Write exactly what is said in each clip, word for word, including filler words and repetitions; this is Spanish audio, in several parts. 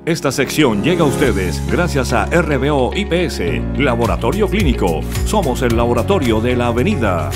Esta sección llega a ustedes gracias a R B O I P S, Laboratorio Clínico. Somos el laboratorio de la avenida.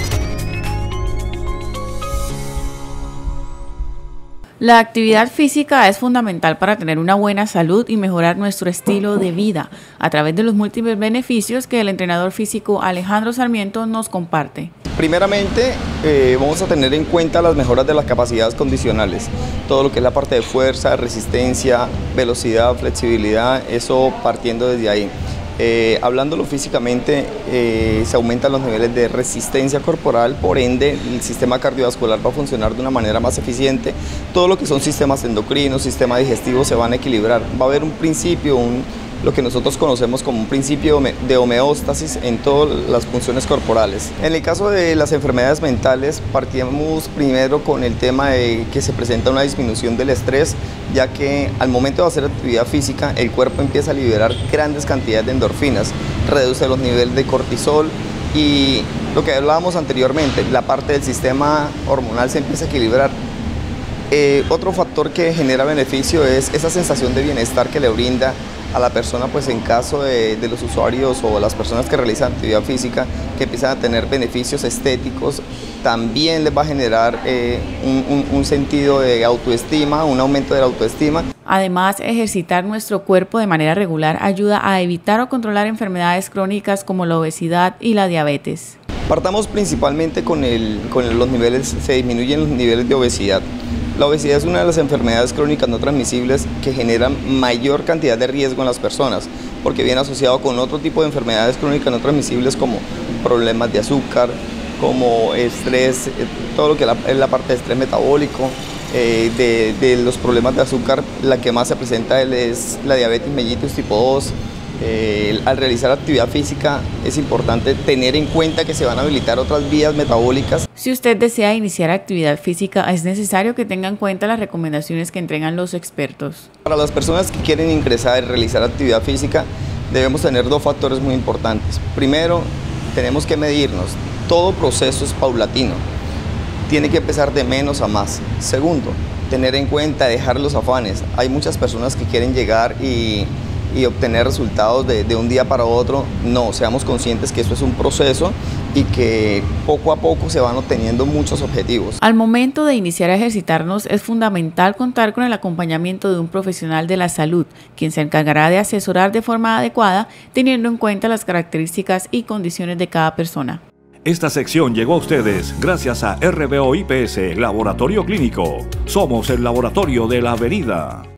La actividad física es fundamental para tener una buena salud y mejorar nuestro estilo de vida a través de los múltiples beneficios que el entrenador físico Alejandro Sarmiento nos comparte. Primeramente, eh, vamos a tener en cuenta las mejoras de las capacidades condicionales, todo lo que es la parte de fuerza, resistencia, velocidad, flexibilidad, eso partiendo desde ahí. Eh, hablándolo físicamente, eh, se aumentan los niveles de resistencia corporal, por ende el sistema cardiovascular va a funcionar de una manera más eficiente, todo lo que son sistemas endocrinos, sistema digestivo se van a equilibrar, va a haber un principio, un, lo que nosotros conocemos como un principio de homeostasis en todas las funciones corporales. En el caso de las enfermedades mentales, partimos primero con el tema de que se presenta una disminución del estrés, ya que al momento de hacer actividad física el cuerpo empieza a liberar grandes cantidades de endorfinas, reduce los niveles de cortisol y lo que hablábamos anteriormente, la parte del sistema hormonal se empieza a equilibrar. Eh, otro factor que genera beneficio es esa sensación de bienestar que le brinda a la persona, pues en caso de, de los usuarios o las personas que realizan actividad física, que empiezan a tener beneficios estéticos, también les va a generar eh, un, un, un sentido de autoestima, un aumento de la autoestima. Además, ejercitar nuestro cuerpo de manera regular ayuda a evitar o controlar enfermedades crónicas como la obesidad y la diabetes. Partamos principalmente con, el, con los niveles, se disminuyen los niveles de obesidad. La obesidad es una de las enfermedades crónicas no transmisibles que generan mayor cantidad de riesgo en las personas, porque viene asociado con otro tipo de enfermedades crónicas no transmisibles como problemas de azúcar, como estrés, todo lo que es la parte de estrés metabólico, eh, de, de los problemas de azúcar, la que más se presenta es la diabetes mellitus tipo dos. Eh, al realizar actividad física es importante tener en cuenta que se van a habilitar otras vías metabólicas. Si usted desea iniciar actividad física, es necesario que tenga en cuenta las recomendaciones que entregan los expertos. Para las personas que quieren ingresar y realizar actividad física, debemos tener dos factores muy importantes. Primero, tenemos que medirnos. Todo proceso es paulatino. Tiene que empezar de menos a más. Segundo, tener en cuenta, dejar los afanes. Hay muchas personas que quieren llegar y y obtener resultados de, de un día para otro. No, seamos conscientes que eso es un proceso y que poco a poco se van obteniendo muchos objetivos. Al momento de iniciar a ejercitarnos es fundamental contar con el acompañamiento de un profesional de la salud, quien se encargará de asesorar de forma adecuada, teniendo en cuenta las características y condiciones de cada persona. Esta sección llegó a ustedes gracias a R B O I P S, Laboratorio Clínico. Somos el laboratorio de la avenida.